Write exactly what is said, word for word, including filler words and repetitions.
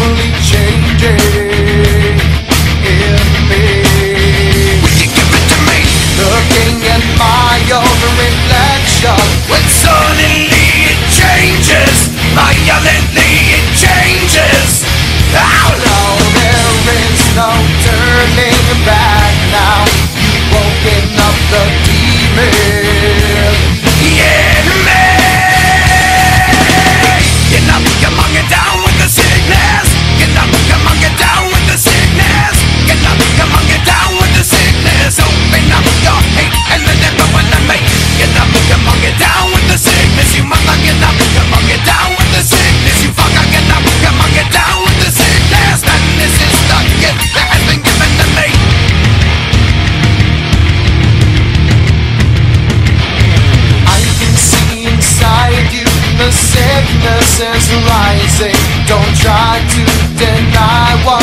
slowly changing in me. Will you give it to me? Looking in my own reflection, When suddenly it changes, violently it changes. Ow! now there is no turning back now. You've woken up the demon. Yeah, man. Get up, come on, get down with the sickness. Get up, come on, get down with the sickness. Get up, come on, get down with the sickness. Open up your hate and let everyone to make. Get up, come on, get down with the sickness. You mother, get up, come on, get down with the sickness. You fucker, get up, come on, get down with the sickness. And this is the gift that has been given to me. I can see inside you the sickness is rising. Don't try to deny what